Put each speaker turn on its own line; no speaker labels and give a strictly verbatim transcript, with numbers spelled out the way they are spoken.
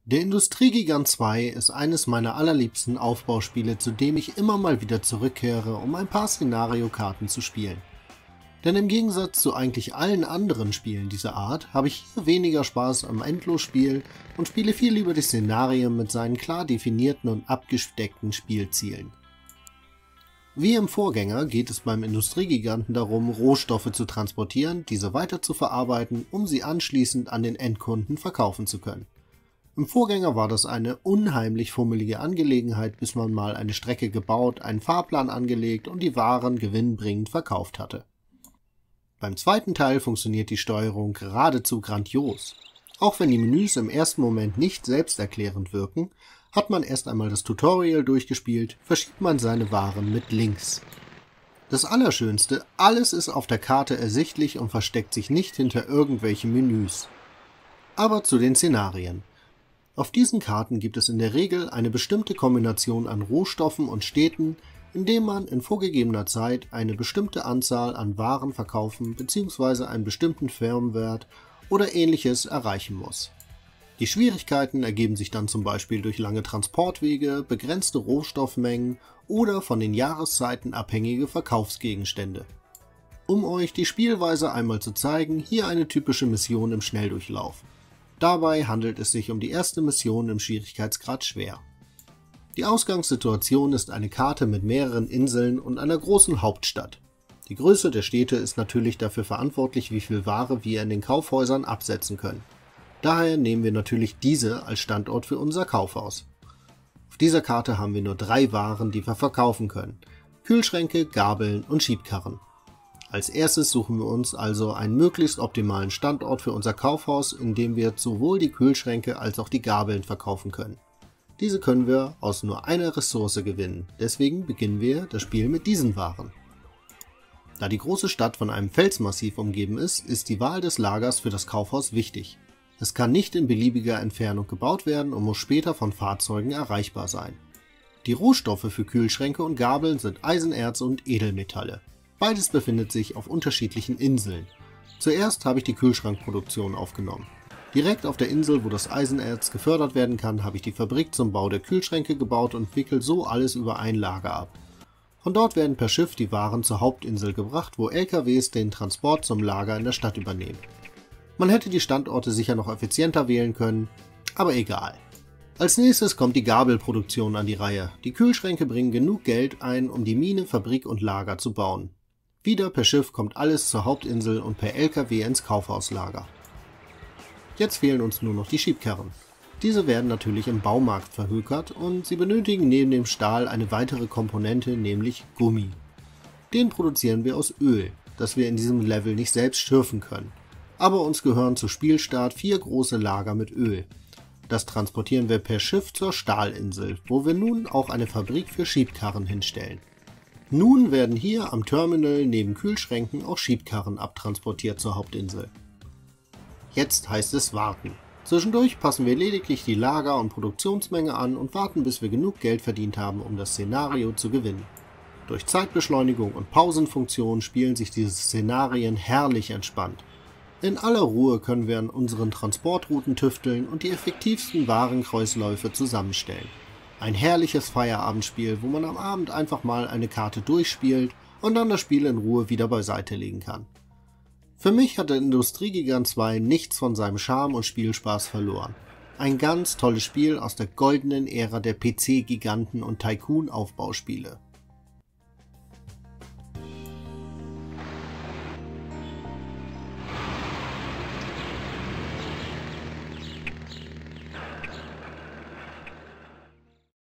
Der Industriegigant zwei ist eines meiner allerliebsten Aufbauspiele, zu dem ich immer mal wieder zurückkehre, um ein paar Szenariokarten zu spielen. Denn im Gegensatz zu eigentlich allen anderen Spielen dieser Art habe ich hier weniger Spaß am Endlosspiel und spiele viel lieber die Szenarien mit seinen klar definierten und abgesteckten Spielzielen. Wie im Vorgänger geht es beim Industriegiganten darum, Rohstoffe zu transportieren, diese weiter zu verarbeiten, um sie anschließend an den Endkunden verkaufen zu können. Im Vorgänger war das eine unheimlich fummelige Angelegenheit, bis man mal eine Strecke gebaut, einen Fahrplan angelegt und die Waren gewinnbringend verkauft hatte. Beim zweiten Teil funktioniert die Steuerung geradezu grandios. Auch wenn die Menüs im ersten Moment nicht selbsterklärend wirken, hat man erst einmal das Tutorial durchgespielt, verschiebt man seine Waren mit links. Das Allerschönste, alles ist auf der Karte ersichtlich und versteckt sich nicht hinter irgendwelchen Menüs. Aber zu den Szenarien. Auf diesen Karten gibt es in der Regel eine bestimmte Kombination an Rohstoffen und Städten, indem man in vorgegebener Zeit eine bestimmte Anzahl an Waren verkaufen bzw. einen bestimmten Firmenwert oder ähnliches erreichen muss. Die Schwierigkeiten ergeben sich dann zum Beispiel durch lange Transportwege, begrenzte Rohstoffmengen oder von den Jahreszeiten abhängige Verkaufsgegenstände. Um euch die Spielweise einmal zu zeigen, hier eine typische Mission im Schnelldurchlauf. Dabei handelt es sich um die erste Mission im Schwierigkeitsgrad schwer. Die Ausgangssituation ist eine Karte mit mehreren Inseln und einer großen Hauptstadt. Die Größe der Städte ist natürlich dafür verantwortlich, wie viel Ware wir in den Kaufhäusern absetzen können. Daher nehmen wir natürlich diese als Standort für unser Kaufhaus. Auf dieser Karte haben wir nur drei Waren, die wir verkaufen können: Kühlschränke, Gabeln und Schiebkarren. Als erstes suchen wir uns also einen möglichst optimalen Standort für unser Kaufhaus, in dem wir sowohl die Kühlschränke als auch die Gabeln verkaufen können. Diese können wir aus nur einer Ressource gewinnen, deswegen beginnen wir das Spiel mit diesen Waren. Da die große Stadt von einem Felsmassiv umgeben ist, ist die Wahl des Lagers für das Kaufhaus wichtig. Es kann nicht in beliebiger Entfernung gebaut werden und muss später von Fahrzeugen erreichbar sein. Die Rohstoffe für Kühlschränke und Gabeln sind Eisenerz und Edelmetalle. Beides befindet sich auf unterschiedlichen Inseln. Zuerst habe ich die Kühlschrankproduktion aufgenommen. Direkt auf der Insel, wo das Eisenerz gefördert werden kann, habe ich die Fabrik zum Bau der Kühlschränke gebaut und wickel so alles über ein Lager ab. Von dort werden per Schiff die Waren zur Hauptinsel gebracht, wo L K Ws den Transport zum Lager in der Stadt übernehmen. Man hätte die Standorte sicher noch effizienter wählen können, aber egal. Als nächstes kommt die Gabelproduktion an die Reihe. Die Kühlschränke bringen genug Geld ein, um die Mine, Fabrik und Lager zu bauen. Wieder per Schiff kommt alles zur Hauptinsel und per L K W ins Kaufhauslager. Jetzt fehlen uns nur noch die Schiebkarren. Diese werden natürlich im Baumarkt verhökert und sie benötigen neben dem Stahl eine weitere Komponente, nämlich Gummi. Den produzieren wir aus Öl, das wir in diesem Level nicht selbst schürfen können. Aber uns gehören zu Spielstart vier große Lager mit Öl. Das transportieren wir per Schiff zur Stahlinsel, wo wir nun auch eine Fabrik für Schiebkarren hinstellen. Nun werden hier am Terminal neben Kühlschränken auch Schiebkarren abtransportiert zur Hauptinsel. Jetzt heißt es warten. Zwischendurch passen wir lediglich die Lager- und Produktionsmenge an und warten, bis wir genug Geld verdient haben, um das Szenario zu gewinnen. Durch Zeitbeschleunigung und Pausenfunktion spielen sich diese Szenarien herrlich entspannt. In aller Ruhe können wir an unseren Transportrouten tüfteln und die effektivsten Warenkreisläufe zusammenstellen. Ein herrliches Feierabendspiel, wo man am Abend einfach mal eine Karte durchspielt und dann das Spiel in Ruhe wieder beiseite legen kann. Für mich hat der Industriegigant zwei nichts von seinem Charme und Spielspaß verloren. Ein ganz tolles Spiel aus der goldenen Ära der P C-Giganten und Tycoon-Aufbauspiele.